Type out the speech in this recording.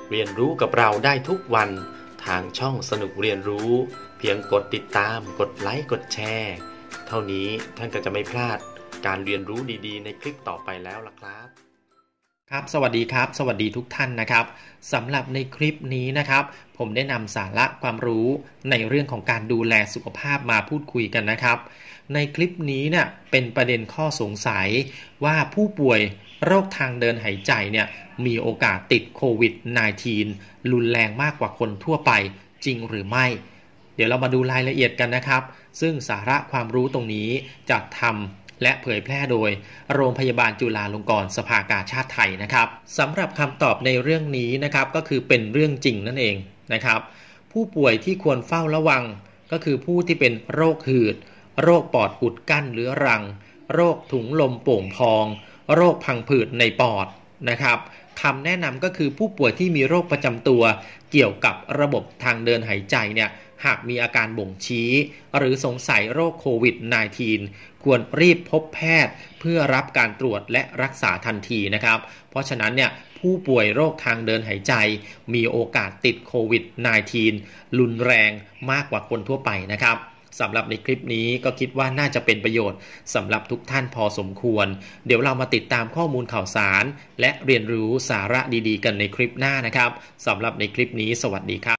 เรียนรู้กับเราได้ทุกวันทางช่องสนุกเรียนรู้เพียงกดติดตามกดไลค์กดแชร์เท่านี้ท่านก็จะไม่พลาดการเรียนรู้ดีๆในคลิปต่อไปแล้วล่ะครับครับสวัสดีครับสวัสดีทุกท่านนะครับสำหรับในคลิปนี้นะครับผมได้นำสาระความรู้ในเรื่องของการดูแลสุขภาพมาพูดคุยกันนะครับในคลิปนี้เนี่ยเป็นประเด็นข้อสงสัยว่าผู้ป่วยโรคทางเดินหายใจเนี่ยมีโอกาสติดโควิด -19 รุนแรงมากกว่าคนทั่วไปจริงหรือไม่เดี๋ยวเรามาดูรายละเอียดกันนะครับซึ่งสาระความรู้ตรงนี้จะทำและเผยแพร่โดยโรงพยาบาลจุฬาลงกรณ์สภากาชาดไทยนะครับสำหรับคำตอบในเรื่องนี้นะครับก็คือเป็นเรื่องจริงนั่นเองนะครับผู้ป่วยที่ควรเฝ้าระวังก็คือผู้ที่เป็นโรคหืดโรคปอดอุดกั้นเรื้อรังโรคถุงลมโป่งพองโรคพังผืดในปอดนะครับคำแนะนำก็คือผู้ป่วยที่มีโรคประจำตัวเกี่ยวกับระบบทางเดินหายใจเนี่ยหากมีอาการบ่งชี้หรือสงสัยโรคโควิด -19 ควรรีบพบแพทย์เพื่อรับการตรวจและรักษาทันทีนะครับเพราะฉะนั้นเนี่ยผู้ป่วยโรคทางเดินหายใจมีโอกาสติดโควิด -19 รุนแรงมากกว่าคนทั่วไปนะครับสำหรับในคลิปนี้ก็คิดว่าน่าจะเป็นประโยชน์สำหรับทุกท่านพอสมควรเดี๋ยวเรามาติดตามข้อมูลข่าวสารและเรียนรู้สาระดีๆกันในคลิปหน้านะครับสำหรับในคลิปนี้สวัสดีครับ